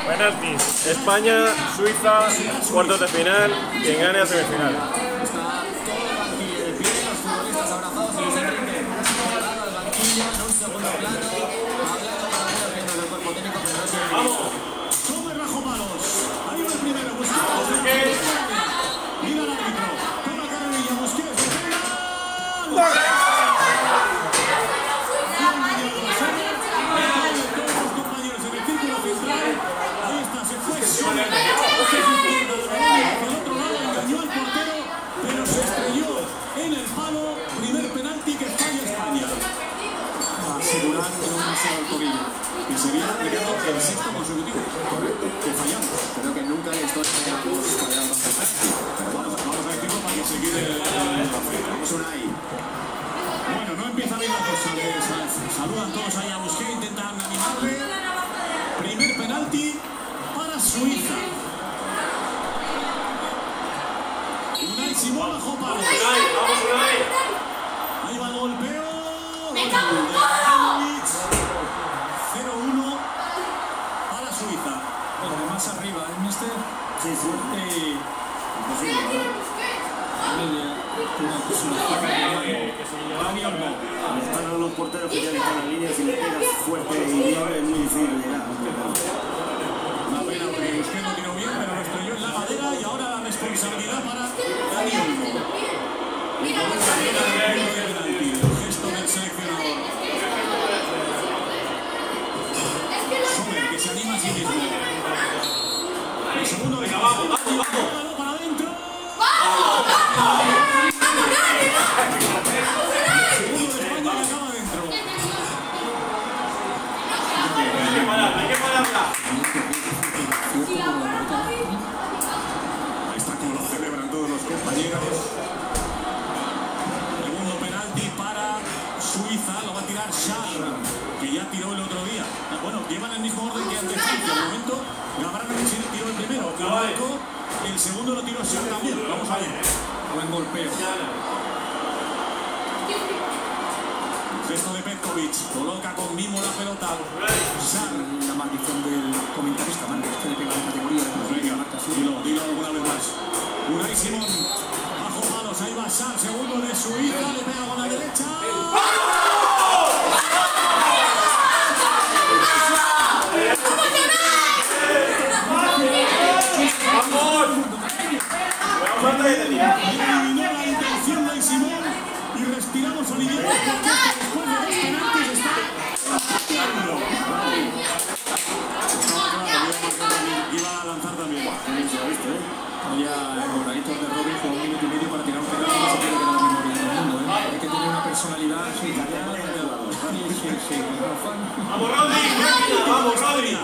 Penaltis. España, Suiza, cuartos de final. Quien gane a semifinal. ¡Vamos! Sommer bajo palos. Ahí va el primero. Busquets. Mira el árbitro. Toma carrerilla. Busquets. ¡Gol! Todos los compañeros en el círculo central. Ahí está. Se fue Sommer. Del otro lado engañó al portero, pero se estrelló en el palo. Primer penalti que falla España. Asegurar que no pasa el tobillo. Y sería aplicado el sexto consecutivo. Correcto. Que fallamos. Creo que nunca en la historia hayamos fallado tanto. Pero bueno, vamos a decirlo para que se quede el papel. Vamos una ahí. Bueno, no empieza bien la cosa. Saludan todos ahí a Busquets, intentan animarle. Primer penalti para Suiza. Unai Simón bajo palo. Vamos, Unai. Ahí va el golpeo. 0-1 para Suiza. Bueno, más arriba, ¿eh, mister? Sí, fuerte y imposible, una posibilidad están los porteros que ya están en la línea. Si le pegas fuerte y bien es muy difícil llegar. Una pena porque Busquets no tiró bien, pero lo estrelló en la madera y ahora la responsabilidad para Dani Olmo. El gesto del seleccionador. Sommer, que se anima a sí mismo. El segundo de vamos, para adentro. El segundo de España que acaba adentro. Hay que pararla. Ahí está como lo celebran todos los compañeros. Segundo penalti para Suiza, lo va a tirar Schär, que ya tiró el otro día. Bueno, llevan el mismo orden que ante Francia. De momento, Gavranovic tiró el primero, lo marcó, el segundo lo tiró Schär también. Vamos a ver. Buen golpeo. Gesto de Petkovic, coloca con mimo la pelota. Schär, la maldición del comentarista, man, que le pega la categoría. Dilo alguna vez más. Unai Simón, bajo palos, ahí va Schär, segundo de Suiza, le pega con la derecha. Eliminó la intención de Simón y respiramos aliviados porque después de dos penaltis está pateando. Iba a lanzar también. Ya el voladito de Robin con 1 minuto y medio para tirar un penalti que se quiere quedar la memoria del mundo. Hay que tener una personalidad italiana. Vamos, Rodri. Vamos, Rodri.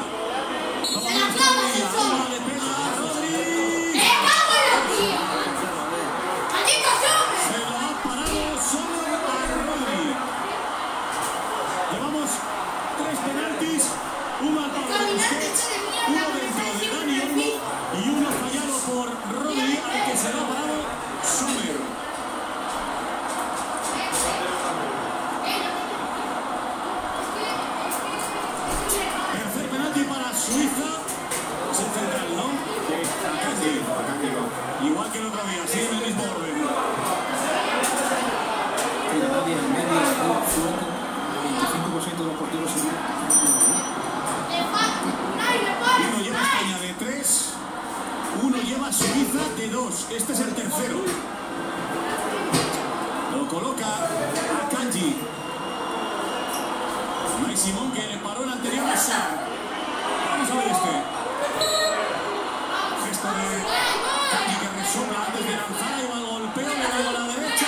Uno al palo de Busquets, uno dentro de Dani Olmo y uno fallado por Rodri, al que se lo ha parado Sommer. Tercer penalti para Suiza. Es el central, ¿no? Akanji. Igual que el otro día, sigue en el mismo orden. Mira, nadie en medio, 25% de los porteros se Uno lleva España de 3, uno lleva Suiza de 2. Este es el tercero. Lo coloca Akanji. Unai Simón, que le paró el anterior a Schär. Vamos a ver este. Gesto de Akanji que resopla antes de lanzar. Ahí va el golpeo, le da a la derecha.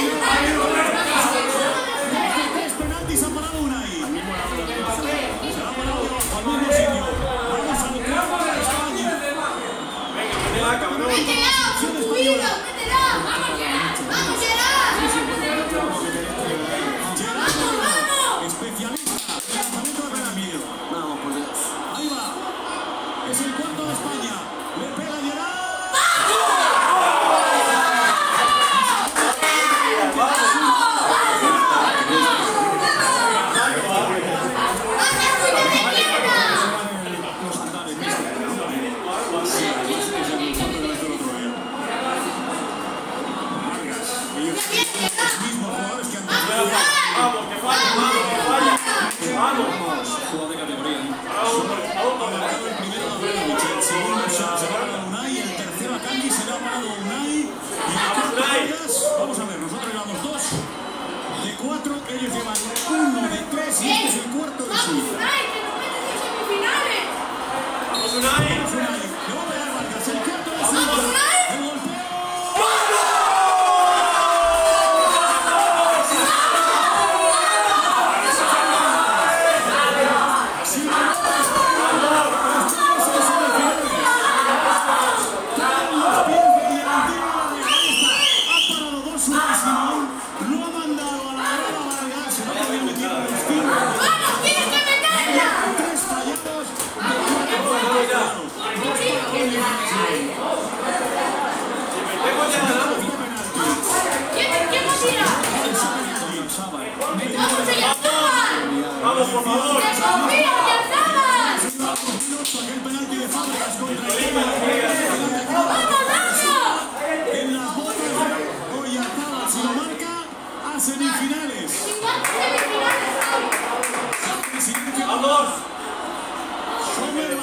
Tres penaltis ha parado Unai. Se va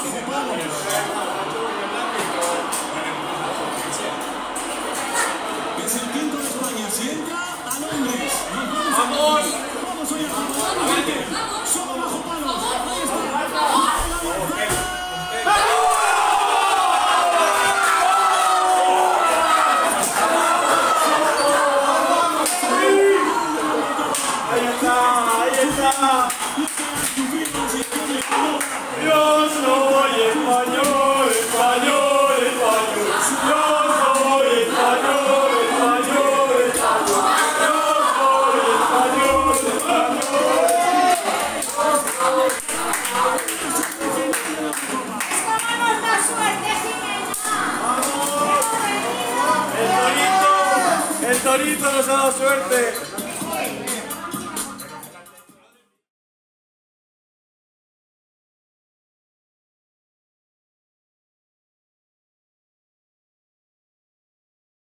bajo palos. Es el quinto de España. Si entra a Londres. ¡Vamos! Vamos hoy a jugar. Solo bajo palos. Ahí está. Ahí está. Yo soy español, español, español. Yo soy español, español, español. Yo soy español, español. El Torito nos ha dado suerte.